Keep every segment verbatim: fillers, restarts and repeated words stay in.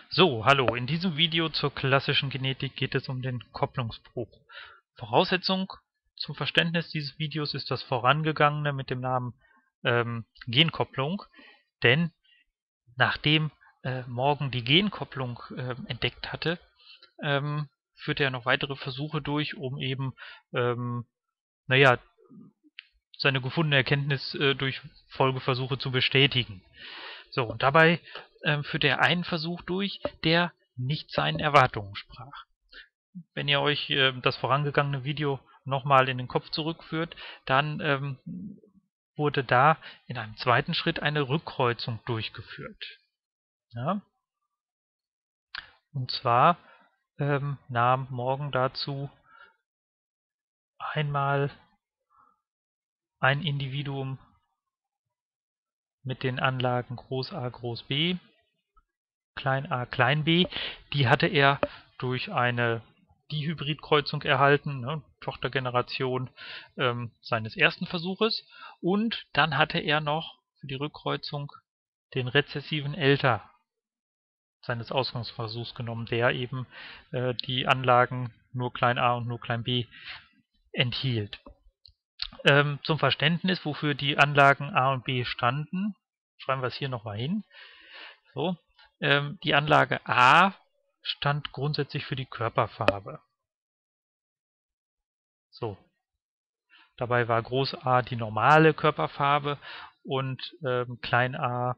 So, hallo. In diesem Video zur klassischen Genetik geht es um den Kopplungsbruch. Voraussetzung zum Verständnis dieses Videos ist das vorangegangene mit dem Namen ähm, Genkopplung, denn nachdem äh, Morgan die Genkopplung äh, entdeckt hatte, ähm, führte er noch weitere Versuche durch, um eben, ähm, naja, seine gefundene Erkenntnis äh, durch Folgeversuche zu bestätigen. So, und dabei ähm, führte er einen Versuch durch, der nicht seinen Erwartungen sprach. Wenn ihr euch äh, das vorangegangene Video nochmal in den Kopf zurückführt, dann ähm, wurde da in einem zweiten Schritt eine Rückkreuzung durchgeführt. Ja? Und zwar ähm, nahm Morgan dazu einmal ein Individuum mit den Anlagen Groß A, Groß B, Klein a, Klein b, die hatte er durch eine Dihybridkreuzung erhalten, ne, Tochtergeneration ähm, seines ersten Versuches, und dann hatte er noch für die Rückkreuzung den rezessiven Elter seines Ausgangsversuchs genommen, der eben äh, die Anlagen nur Klein a und nur Klein b enthielt. Ähm, zum Verständnis, wofür die Anlagen A und B standen, schreiben wir es hier nochmal hin. So, ähm, die Anlage A stand grundsätzlich für die Körperfarbe. So, dabei war Groß A die normale Körperfarbe und ähm, Klein a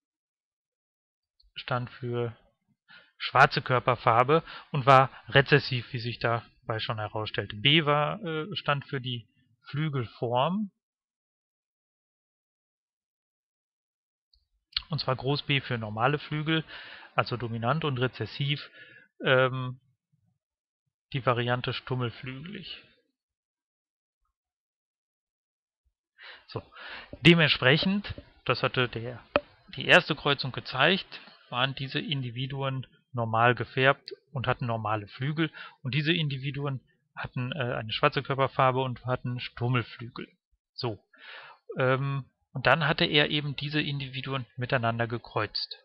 stand für schwarze Körperfarbe und war rezessiv, wie sich dabei schon herausstellte. B war, äh, stand für die Flügelform, und zwar Groß B für normale Flügel, also dominant, und rezessiv ähm, die Variante stummelflügelig. So, dementsprechend, das hatte der, die erste Kreuzung gezeigt, waren diese Individuen normal gefärbt und hatten normale Flügel, und diese Individuen hatten äh, eine schwarze Körperfarbe und hatten Stummelflügel. So, ähm, und dann hatte er eben diese Individuen miteinander gekreuzt.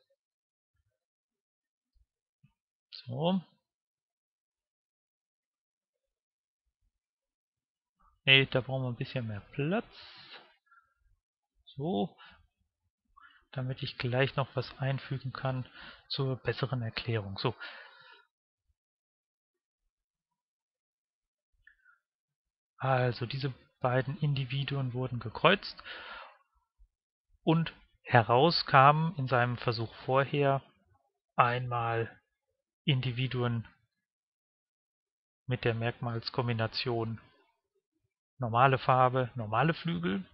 So. Ne, da brauchen wir ein bisschen mehr Platz. So, damit ich gleich noch was einfügen kann zur besseren Erklärung. So. Also diese beiden Individuen wurden gekreuzt und heraus kamen in seinem Versuch vorher einmal Individuen mit der Merkmalskombination normale Farbe, normale Flügel,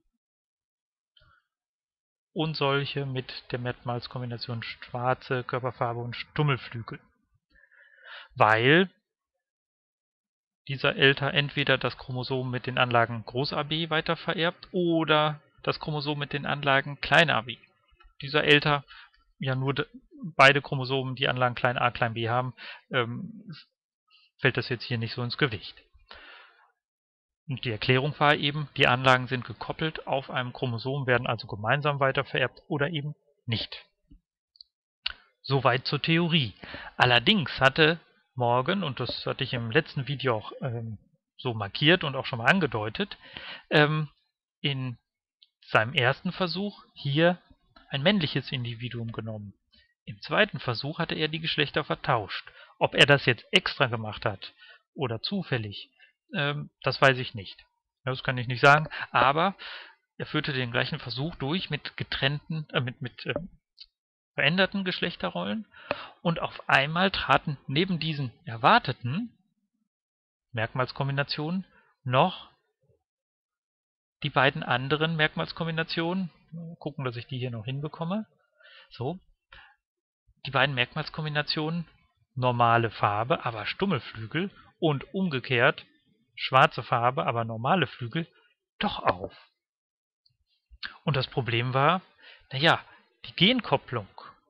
und solche mit der Merkmalskombination schwarze Körperfarbe und Stummelflügel. Weil dieser Elter entweder das Chromosom mit den Anlagen Groß A B weitervererbt oder das Chromosom mit den Anlagen Klein a b. Dieser Elter ja nur beide Chromosomen, die Anlagen Klein a, Klein b haben, ähm, fällt das jetzt hier nicht so ins Gewicht. Und die Erklärung war eben, die Anlagen sind gekoppelt auf einem Chromosom, werden also gemeinsam weitervererbt oder eben nicht. Soweit zur Theorie. Allerdings hatte Morgan, und das hatte ich im letzten Video auch ähm, so markiert und auch schon mal angedeutet, ähm, in seinem ersten Versuch hier ein männliches Individuum genommen. Im zweiten Versuch hatte er die Geschlechter vertauscht. Ob er das jetzt extra gemacht hat oder zufällig, ähm, das weiß ich nicht. Das kann ich nicht sagen, aber er führte den gleichen Versuch durch mit getrennten, äh, mit, mit äh, veränderten Geschlechterrollen, und auf einmal traten neben diesen erwarteten Merkmalskombinationen noch die beiden anderen Merkmalskombinationen, mal gucken, dass ich die hier noch hinbekomme, so, die beiden Merkmalskombinationen normale Farbe, aber Stummelflügel, und umgekehrt schwarze Farbe, aber normale Flügel, doch auf. Und das Problem war, naja, die Genkopplung,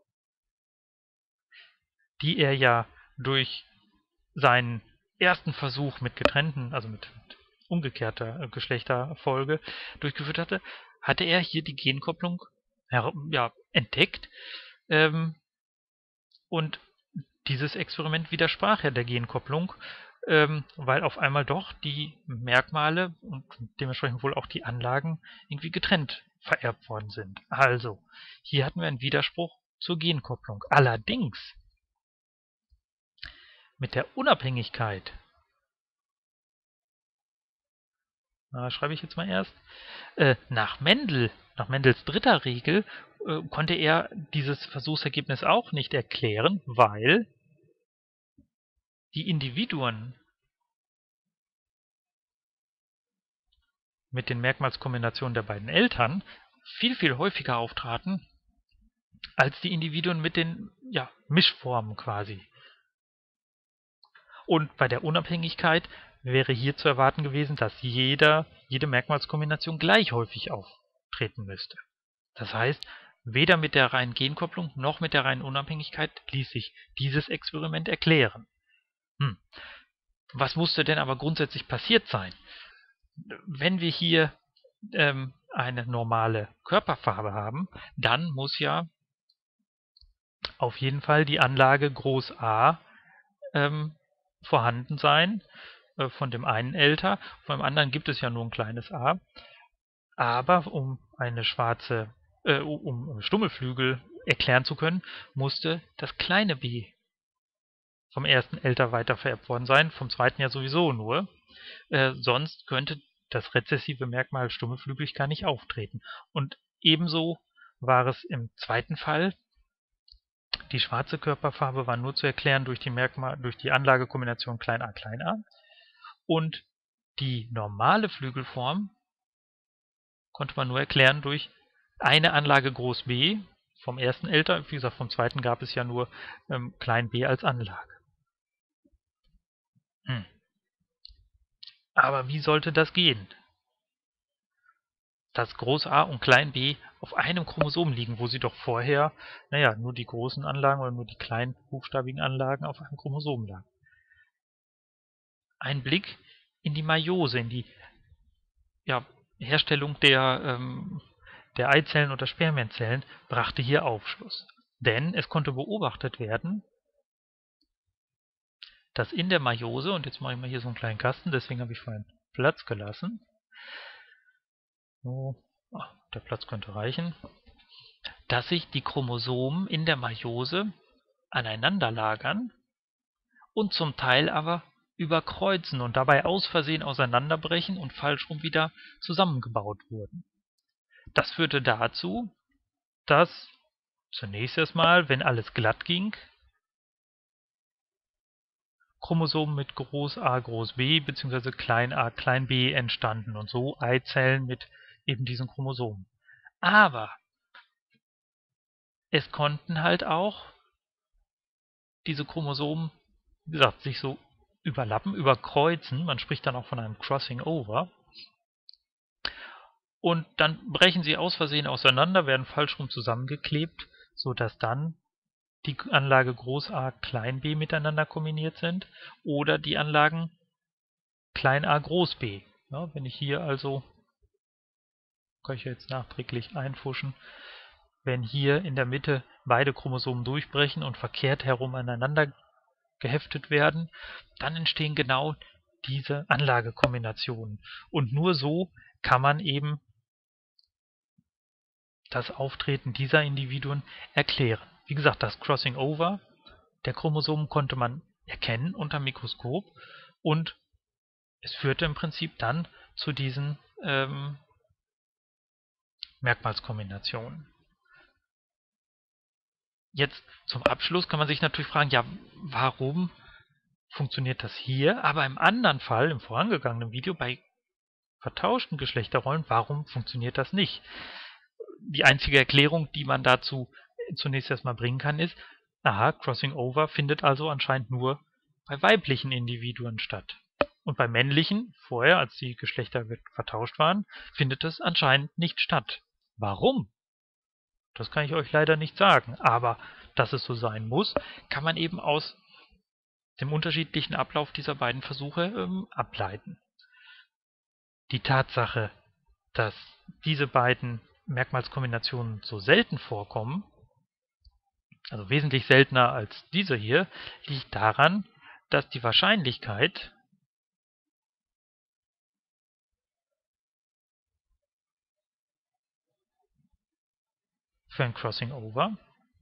die er ja durch seinen ersten Versuch mit getrennten, also mit umgekehrter Geschlechterfolge durchgeführt hatte, hatte er hier die Genkopplung ja, entdeckt, ähm, Und dieses Experiment widersprach ja der Genkopplung, ähm, weil auf einmal doch die Merkmale und dementsprechend wohl auch die Anlagen irgendwie getrennt vererbt worden sind. Also, hier hatten wir einen Widerspruch zur Genkopplung. Allerdings mit der Unabhängigkeit, na, schreibe ich jetzt mal erst, äh, nach Mendel, nach Mendels dritter Regel, äh, konnte er dieses Versuchsergebnis auch nicht erklären, weil die Individuen mit den Merkmalskombinationen der beiden Eltern viel, viel häufiger auftraten als die Individuen mit den ja, Mischformen quasi. Und bei der Unabhängigkeit wäre hier zu erwarten gewesen, dass jeder, jede Merkmalskombination gleich häufig auftreten müsste. Das heißt, weder mit der reinen Genkopplung noch mit der reinen Unabhängigkeit ließ sich dieses Experiment erklären. Hm. Was musste denn aber grundsätzlich passiert sein? Wenn wir hier ähm, eine normale Körperfarbe haben, dann muss ja auf jeden Fall die Anlage Groß A ähm, vorhanden sein, äh, von dem einen Eltern, von dem anderen gibt es ja nur ein kleines a. Aber um eine schwarze, äh, um Stummelflügel erklären zu können, musste das kleine b vom ersten Eltern weiter vererbt worden sein, vom zweiten ja sowieso nur. Äh, sonst könnte das rezessive Merkmal Stummelflügel nicht auftreten. Und ebenso war es im zweiten Fall. Die schwarze Körperfarbe war nur zu erklären durch die Merkmal, durch die Anlagekombination klein a, klein a. Und die normale Flügelform konnte man nur erklären durch eine Anlage groß B vom ersten Eltern. Wie gesagt, vom zweiten gab es ja nur ähm, klein b als Anlage. Hm. Aber wie sollte das gehen? Dass groß A und klein b auf einem Chromosom liegen, wo sie doch vorher, naja, nur die großen Anlagen oder nur die kleinen buchstabigen Anlagen auf einem Chromosom lagen. Ein Blick in die Meiose, in die ja, Herstellung der, ähm, der Eizellen oder Spermienzellen, brachte hier Aufschluss. Denn es konnte beobachtet werden, dass in der Meiose, und jetzt mache ich mal hier so einen kleinen Kasten, deswegen habe ich vorhin Platz gelassen. So, ach, der Platz könnte reichen. Dass sich die Chromosomen in der Meiose aneinander lagern und zum Teil aber überkreuzen und dabei aus Versehen auseinanderbrechen und falschrum wieder zusammengebaut wurden. Das führte dazu, dass zunächst erstmal, wenn alles glatt ging, Chromosomen mit Groß A, Groß B bzw. klein a, klein b entstanden und so Eizellen mit eben diesen Chromosomen. Aber es konnten halt auch diese Chromosomen, wie gesagt, sich so überlappen, überkreuzen. Man spricht dann auch von einem Crossing Over. Und dann brechen sie aus Versehen auseinander, werden falschrum zusammengeklebt, sodass dann die Anlage Groß A, Klein b miteinander kombiniert sind oder die Anlagen Klein a, Groß b. Ja, wenn ich hier also, kann ich jetzt nachträglich einfuschen, wenn hier in der Mitte beide Chromosomen durchbrechen und verkehrt herum aneinander geheftet werden, dann entstehen genau diese Anlagekombinationen. Und nur so kann man eben das Auftreten dieser Individuen erklären. Wie gesagt, das Crossing Over der Chromosomen konnte man erkennen unter dem Mikroskop und es führte im Prinzip dann zu diesen ähm, Merkmalskombinationen. Jetzt zum Abschluss kann man sich natürlich fragen, ja, warum funktioniert das hier, aber im anderen Fall, im vorangegangenen Video, bei vertauschten Geschlechterrollen, warum funktioniert das nicht? Die einzige Erklärung, die man dazu zunächst erstmal bringen kann, ist, aha, Crossing Over findet also anscheinend nur bei weiblichen Individuen statt. Und bei männlichen, vorher, als die Geschlechter vertauscht waren, findet es anscheinend nicht statt. Warum? Das kann ich euch leider nicht sagen, aber dass es so sein muss, kann man eben aus dem unterschiedlichen Ablauf dieser beiden Versuche ähm, ableiten. Die Tatsache, dass diese beiden Merkmalskombinationen so selten vorkommen, also wesentlich seltener als diese hier, liegt daran, dass die Wahrscheinlichkeit für ein Crossing Over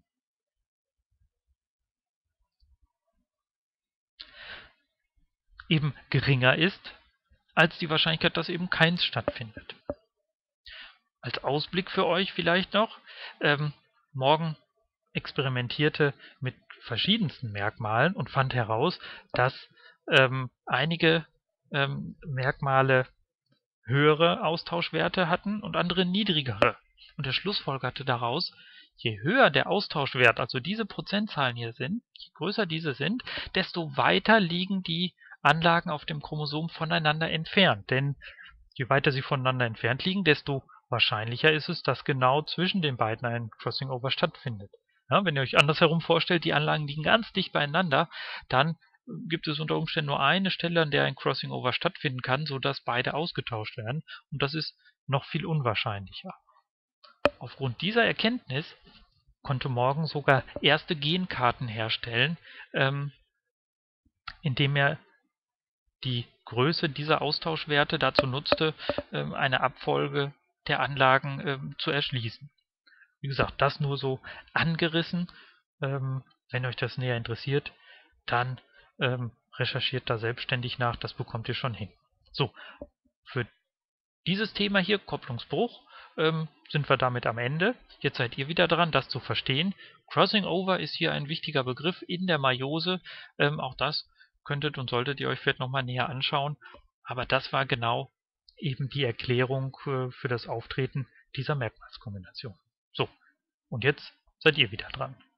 eben geringer ist, als die Wahrscheinlichkeit, dass eben keins stattfindet. Als Ausblick für euch vielleicht noch, ähm, Morgan experimentierte mit verschiedensten Merkmalen und fand heraus, dass ähm, einige ähm, Merkmale höhere Austauschwerte hatten und andere niedrigere. Und er schlussfolgerte daraus, je höher der Austauschwert, also diese Prozentzahlen hier sind, je größer diese sind, desto weiter liegen die Anlagen auf dem Chromosom voneinander entfernt. Denn je weiter sie voneinander entfernt liegen, desto wahrscheinlicher ist es, dass genau zwischen den beiden ein Crossing Over stattfindet. Ja, wenn ihr euch andersherum vorstellt, die Anlagen liegen ganz dicht beieinander, dann gibt es unter Umständen nur eine Stelle, an der ein Crossing Over stattfinden kann, sodass beide ausgetauscht werden. Und das ist noch viel unwahrscheinlicher. Aufgrund dieser Erkenntnis konnte Morgan sogar erste Genkarten herstellen, ähm, indem er die Größe dieser Austauschwerte dazu nutzte, ähm, eine Abfolge der Anlagen ähm, zu erschließen. Wie gesagt, das nur so angerissen. Ähm, wenn euch das näher interessiert, dann ähm, recherchiert da selbstständig nach, das bekommt ihr schon hin. So, für dieses Thema hier, Kopplungsbruch, ähm, sind wir damit am Ende. Jetzt seid ihr wieder dran, das zu verstehen. Crossing Over ist hier ein wichtiger Begriff in der Meiose. Ähm, auch das könntet und solltet ihr euch vielleicht nochmal näher anschauen. Aber das war genau eben die Erklärung äh, für das Auftreten dieser Merkmalskombination. So, und jetzt seid ihr wieder dran.